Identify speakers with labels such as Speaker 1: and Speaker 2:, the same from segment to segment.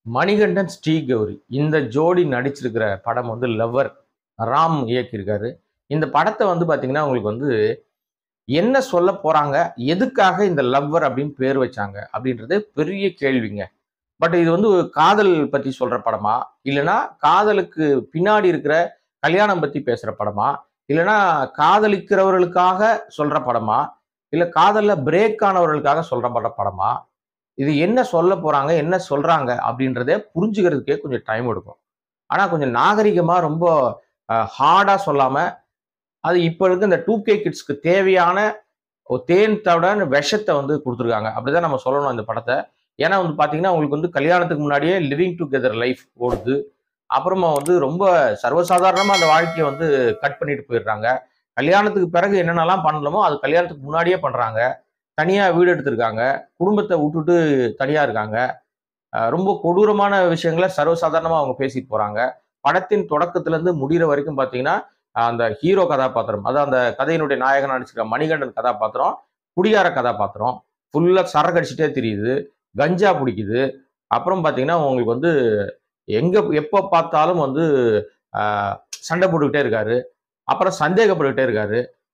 Speaker 1: மணிகண்டன், ஸ்ரீகௌரி இந்த ஜோடி நடிச்சிருக்கிற படம் வந்து லவ்வர். ராம் இயக்கியிருக்காரு. இந்த படத்த வந்து பார்த்தீங்கன்னா, உங்களுக்கு வந்து என்ன சொல்லப் போறாங்க? எதுக்காக இந்த லவ்வர் அப்படின்னு பேர் வச்சாங்க? அப்படின்றது பெரிய கேள்விங்க. பட் இது வந்து ஒரு காதல் பத்தி சொல்ற படமா? இல்லன்னா காதலுக்கு பின்னாடி இருக்கிற கல்யாணம் பத்தி பேசுற படமா? இல்லன்னா காதலிக்கிறவர்களுக்காக சொல்ற படமா? இல்ல காதல்ல பிரேக் ஆனவர்களுக்காக சொல்றப்பட்ட படமா? இது என்ன சொல்லப் போறாங்க? என்ன சொல்றாங்க? அப்படின்றத புரிஞ்சுக்கிறதுக்கே கொஞ்சம் டைம் எடுக்கும். ஆனா கொஞ்சம் நாகரிகமா ரொம்ப ஹார்டா சொல்லாம, அது இப்ப இருக்க இந்த 2K கிட்ஸ்க்கு தேவையான ஒரு தேன் தவிட விஷத்த வந்து குடுத்துருக்காங்க. அப்படிதான் நம்ம சொல்லணும் இந்த படத்த. ஏன்னா வந்து பார்த்தீங்கன்னா, உங்களுக்கு வந்து கல்யாணத்துக்கு முன்னாடியே லிவிங் டுகெதர் லைஃப் ஓடுது. அப்புறமா வந்து ரொம்ப சர்வசாதாரணமா அந்த வாழ்க்கைய வந்து கட் பண்ணிட்டு போயிடுறாங்க. கல்யாணத்துக்கு பிறகு என்னென்னலாம் பண்ணணுமோ, அது கல்யாணத்துக்கு முன்னாடியே பண்றாங்க. தனியா வீடு எடுத்திருக்காங்க. குடும்பத்த வுட்டுட்டு தனியா இருக்காங்க. ரொம்ப கொடூரமான விஷயங்கள சர்வசாதாரணமா அவங்க பேசிட்டு போறாங்க. படத்தின் தொடக்கத்திலிருந்து முடியிற வரைக்கும் பார்த்தீங்கன்னா, அந்த ஹீரோ கதாபாத்திரம், அதான் அந்த கதையினுடைய நாயகனா நடிச்சிருக்க மணிகண்டன் கதாபாத்திரம், குடிகார கதாபாத்திரம். ஃபுல்லா சரக்கு அடிச்சுட்டே திரியுது. கஞ்சா புடிக்குது. அப்புறம் பார்த்தீங்கன்னா, உங்களுக்கு வந்து எங்க எப்ப பார்த்தாலும் வந்து அ சண்டை போட்டுக்கிட்டே இருக்காரு. அப்புறம் சந்தேகப்பட்டுக்கிட்டே இருக்காரு.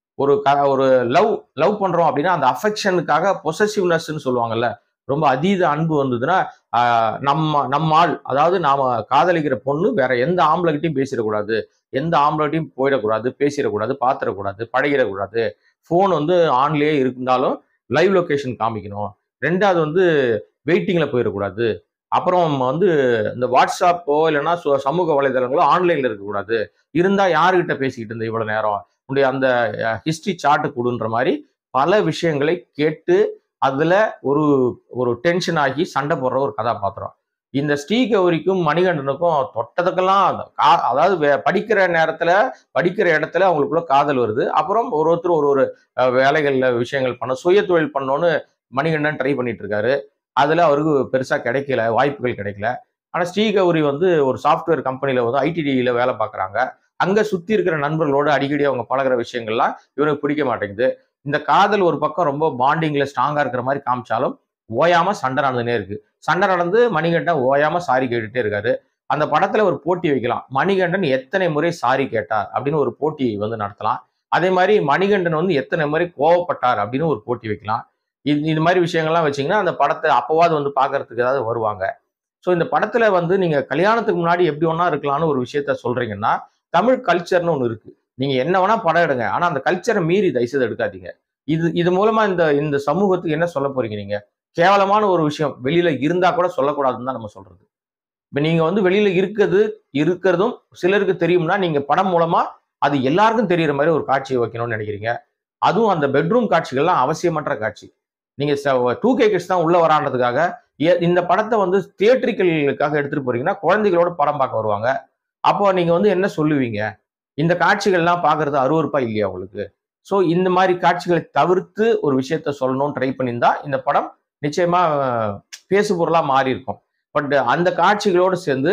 Speaker 1: ஒரு லவ் லவ் பண்றோம் அப்படின்னா, அந்த அஃபெக்ஷனுக்காக பொசசிவ்னஸ்ன்னு சொல்லுவாங்கல்ல. ரொம்ப அதீத அன்பு வந்ததுன்னா, ஆ நம்ம ஆள், அதாவது நாம காதலிக்கிற பொண்ணு வேற எந்த ஆம்பளகிட்டயும் பேசிறக்கூடாது. எந்த ஆம்பளகிட்டயும் போயிடக்கூடாது, பேசிறக்கூடாது, பாத்துறக்கூடாது, பழகிடக்கூடாது. ஃபோன் வந்து ஆன்லயே இருந்தாலும் லைவ் லொகேஷன் காமிக்கணும். 2வது வந்து வெயிட்டிங்ல போயிறக்கூடாது. அப்புறம் வந்து இந்த WhatsAppோ இல்லன்னா சமூக வலைதளங்களோ ஆன்லைன்ல இருக்கக்கூடாது. இருந்தா யார்கிட்ட பேசிக்கிட்டு இருந்த இவ்வளவு நேரம்? உன்னுடைய அந்த ஹிஸ்டரி சார்ட் குடுன்ற மாரி பல விஷயங்களை கேட்டு, அதுல ஒரு ஒரு டென்ஷன் ஆகி சண்டை போடுற ஒரு கதாபாத்திரம். இந்த ஸ்ரீகௌரிக்கும், மணிகண்டனுக்கும் தொட்டதுக்கெல்லாம் அதாவது படிக்கிற நேரத்துல, படிக்கிற இடத்துல அவங்களுக்குள்ள காதல் வருது. அப்புறம் ஒருத்தர் ஒரு ஒரு வேலைகள்ல விஷயங்கள் பண்ண சுய தொழில் பண்ணணும்னு மணிகண்டன் ட்ரை பண்ணிட்டு இருக்காரு. அதுல அவருக்கு பெருசா கிடைக்கல. வாய்ப்புகள் கிடைக்கல. ஆனா ஸ்ரீகௌரி வந்து ஒரு சாஃப்ட்வேர் கம்பெனில வந்து ஐடிடில வேலை பார்க்குறாங்க. அங்க சுத்தி இருக்கிற நண்பர்களோட அடிக்கடி அவங்க பழகுற விஷயங்கள்லாம் இவனுக்கு பிடிக்க மாட்டேங்குது. இந்த காதல் ஒரு பக்கம் ரொம்ப பாண்டிங்ல ஸ்ட்ராங்கா இருக்கிற மாரி காமிச்சாலும், ஓயாம சண்டை நடந்துன்னே இருக்கு. சண்டை நடந்து மணிகண்டன் ஓயாம சாரி கேட்டுட்டே இருக்காரு. அந்த படத்துல ஒரு போட்டி வைக்கலாம். மணிகண்டன் எத்தனை முறை சாரி கேட்டார்? அப்படின்னு ஒரு போட்டி வந்து நடத்தலாம். அதே மாரி மணிகண்டன் வந்து எத்தனை முறை கோவப்பட்டார்? அப்படின்னு ஒரு போட்டி வைக்கலாம். இது மாரி விஷயங்கள்லாம் வச்சீங்கன்னா, அந்த படத்த அப்பவாவது வந்து பார்க்கறதுக்கு ஏதாவது வருவாங்க. ஸோ இந்த படத்துல வந்து நீங்க கல்யாணத்துக்கு முன்னாடி எப்படி வேணா இருக்கலாம்னு ஒரு விஷயத்த சொல்றீங்கன்னா, தமிழ் கல்ச்சர்ன்னு ஒண்ணு இருக்கு. நீங்க என்ன வேணா படம் எடுங்க. ஆனா அந்த கல்ச்சர மீறி தயவு செய்து எடுக்காதீங்க. இது இது மூலமா இந்த இந்த சமூகத்துக்கு என்ன சொல்லப் போறீங்க நீங்க? கேவலமான ஒரு விஷயம் வெளியில இருந்தா கூட சொல்லக்கூடாதுன்னு தான் நம்ம சொல்றது. இப்ப நீங்க வந்து வெளியில இருக்கிறதும் சிலருக்கு தெரியும்னா, நீங்க படம் மூலமா அது எல்லாருக்கும் தெரியிற மாரி ஒரு காட்சிய வைக்கணும்னு நெனைக்கிறீங்க. அதுவும் அந்த பெட்ரூம் காட்சிகள்லாம் அவசியமற்ற காட்சி. நீங்க 2K கிட்ஸ் தான் உள்ள வரான்றதுக்காக, இந்த படத்த வந்து தியேட்ரிக்கலுக்காக எடுத்துட்டு போறீங்கன்னா, குழந்தைகளோட படம் பார்க்க வருவாங்க. அப்போ நீங்க வந்து என்ன சொல்லுவீங்க? இந்த காட்சிகள்லாம் பார்க்கறது அருவருப்பா இல்லையா உங்களுக்கு? ஸோ இந்த மாரி காட்சிகளை தவிர்த்து ஒரு விஷயத்த சொல்லணும்னு ட்ரை பண்ணியிருந்தா, இந்த படம் நிச்சயமா பேசுபொருளா மாறியிருக்கும். பட் அந்த காட்சிகளோடு சேர்ந்து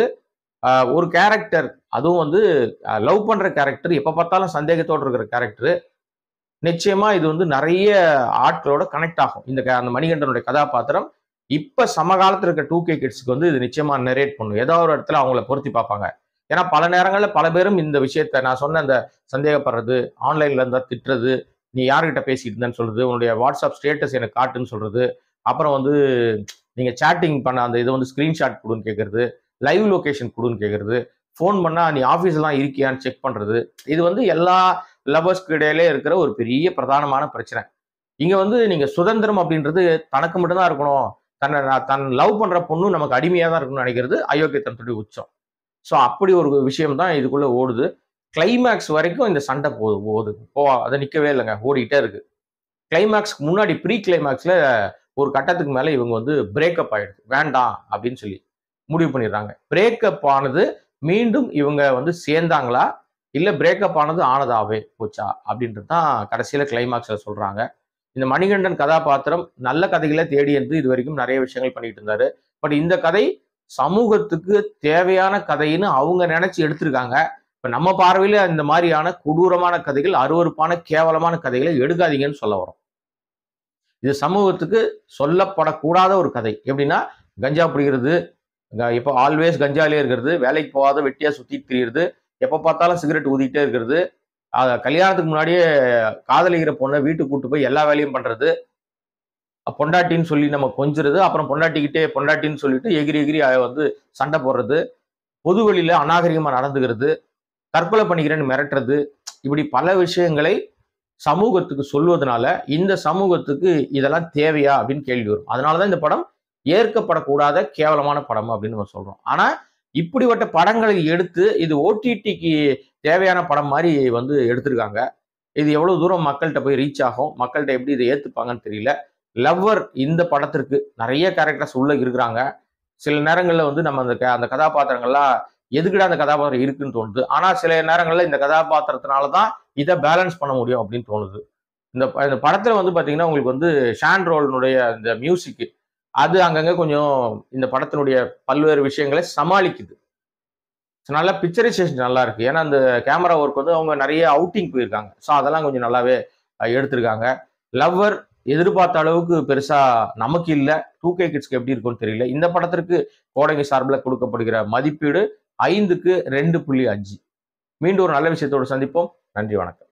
Speaker 1: ஒரு கேரக்டர், அதுவும் வந்து லவ் பண்ற கேரக்டர், எப்ப பார்த்தாலும் சந்தேகத்தோட இருக்கிற கேரக்டர், நிச்சயமா இது வந்து நெறைய ஆட்களோட கனெக்ட் ஆகும். அந்த மணிகண்டனுடைய கதாபாத்திரம், இப்ப சமகாலத்துல இருக்க 2K கிட்ஸ்க்கு வந்து இது நிச்சயமா நரேட் பண்ணும். ஏதோ ஒரு இடத்துல அவங்கள பொருத்தி பார்ப்பாங்க. ஏன்னா பல நேரங்கள்ல பல பேரும் இந்த விஷயத்த நான் சொன்ன அந்த சந்தேகப்படுறது, ஆன்லைன்ல இருந்தா திட்டுறது, நீ யார்கிட்ட பேசிட்டு இருந்தன்னு சொல்றது, உன்னுடைய WhatsApp ஸ்டேட்டஸ் எனக்கு காட்டுன்னு சொல்றது, அப்புறம் வந்து நீங்க சேட்டிங் பண்ண அந்த இத வந்து ஸ்கிரீன்ஷாட் குடுன்னு கேட்கறது, லைவ் லொகேஷன் குடுன்னு கேட்கறது, ஃபோன் பண்ணா நீ ஆஃபீஸ்ல தான் இருக்கியான்னு செக் பண்றது. இது வந்து எல்லா லவ்வர்ஸ்க்கு இடையிலே இருக்கிற ஒரு பெரிய பிரதானமான பிரச்சனை. இங்க வந்து நீங்க சுதந்திரம் அப்படின்றது தனக்கு மட்டும் தான் இருக்கணும். தன் லவ் பண்ற பொண்ணு நமக்கு அடிமையா தான் இருக்கணும்னு நினைக்கிறது அயோக்கியத்தனத்துடைய உச்சம். சோ அப்படி ஒரு விஷயம் தான் இதுக்குள்ள ஓடுது. கிளைமாக்ஸ் வரைக்கும் இந்த சண்டை போகுது. அது நிக்கவே இல்லங்க. ஓடிட்டே இருக்கு. கிளைமாக்ஸ்க்கு முன்னாடி ப்ரீ கிளைமாக்ஸ்ல ஒரு கட்டத்துக்கு மேல இவங்க வந்து பிரேக்கப் ஆயிடுது. வேண்டாம் அப்படின்னு சொல்லி முடிவு பண்ணிடுறாங்க. பிரேக்கப் ஆனது மீண்டும் இவங்க வந்து சேர்ந்தாங்களா? இல்ல பிரேக்கப் ஆனது ஆனதாவே போச்சா? அப்படின்றது தான் கடைசியில கிளைமாக்ஸ்ல சொல்றாங்க. இந்த மணிகண்டன் கதாபாத்திரம் நல்ல கதைகள தேடி வந்து இதுவரைக்கும் நெறைய விஷயங்கள் பண்ணிட்டு இருந்தாரு. பட் இந்த கதை சமூகத்துக்கு தேவையான கதைன்னு அவங்க நெனைச்சு எடுத்திருக்காங்க. இப்ப நம்ம பார்வையில இந்த மாரியான கொடூரமான கதைகள், அருவருப்பான, கேவலமான கதைகள எடுக்காதீங்கன்னு சொல்ல வரோம். இது சமூகத்துக்கு சொல்லப்படக்கூடாத ஒரு கதை. எப்படின்னா, கஞ்சா புடிக்கிறது, இப்போ ஆல்வேஸ் கஞ்சாலே இருக்கிறது, வேலைக்கு போகாத வெட்டியா சுத்திட்டு திரியிறது, எப்ப பார்த்தாலும் சிகரெட் ஊதிட்டே இருக்கிறது, கல்யாணத்துக்கு முன்னாடியே காதலிக்கிற பொண்ண வீட்டுக்கு கூட்டு போய் எல்லா வேலையும் பண்றது, பொண்டாட்டின்னு சொல்லி நம்ம கொஞ்சுறது, அப்புறம் பொண்டாட்டிக்கிட்டே பொண்டாட்டின்னு சொல்லிட்டு எகிரி எகிரி வந்து சண்டை போடுறது, பொது வெளியில அநாகரிகமா நடந்துக்கிறது, தற்கொலை பண்ணிக்கிறேன்னு மிரட்டுறது, இப்படி பல விஷயங்களை சமூகத்துக்கு சொல்வதனால, இந்த சமூகத்துக்கு இதெல்லாம் தேவையா அப்படின்னு கேள்வி வரும். அதனால தான் இந்த படம் ஏற்கப்படக்கூடாத கேவலமான படம் அப்படின்னு நம்ம சொல்றோம். ஆனா, இப்படிப்பட்ட படங்களை எடுத்து இது ஓடிடிக்கு தேவையான படம் மாரி வந்து எடுத்திருக்காங்க. இது எவ்வளவு தூரம் மக்கள்ட்ட போய் ரீச் ஆகும், மக்கள்ட்ட எப்படி இத ஏத்துப்பாங்கன்னு தெரியல. லவ்வர் இந்த படத்திற்கு நெறைய கேரக்டர்ஸ் உள்ள இருக்கிறாங்க. சில நேரங்கள்ல வந்து நம்ம அந்த கதாபாத்திரங்கள்லாம் எதுக்குடா அந்த கதாபாத்திரம் இருக்குன்னு தோணுது. ஆனா சில நேரங்கள்ல இந்த கதாபாத்திரத்தினால தான் இத பேலன்ஸ் பண்ண முடியும் அப்படின்னு தோணுது. இந்த படத்துல வந்து பாத்தீங்கன்னா, உங்களுக்கு வந்து ஷான் ரோல்னுடைய இந்த மியூசிக் அது அங்கங்க கொஞ்சம் இந்த படத்தினுடைய பல்வேறு விஷயங்களை சமாளிக்குது. நல்ல பிக்சரைசேஷன் நல்லா இருக்கு. ஏன்னா, அந்த கேமரா ஒர்க் வந்து அவங்க நெறைய அவுட்டிங் போயிருக்காங்க. ஸோ அதெல்லாம் கொஞ்சம் நல்லாவே எடுத்திருக்காங்க. லவ்வர் எதிர்பார்த்த அளவுக்கு பெருசா நமக்கு இல்ல. 2K கிட்ஸ்க்கு எப்படி இருக்கும்னு தெரியல. இந்த படத்திற்கு கோடங்கி சார்புல குடுக்கப்படுகிற மதிப்பீடு 5க்கு 2.5. மீண்டும் ஒரு நல்ல விஷயத்தோடு சந்திப்போம். நன்றி, வணக்கம்.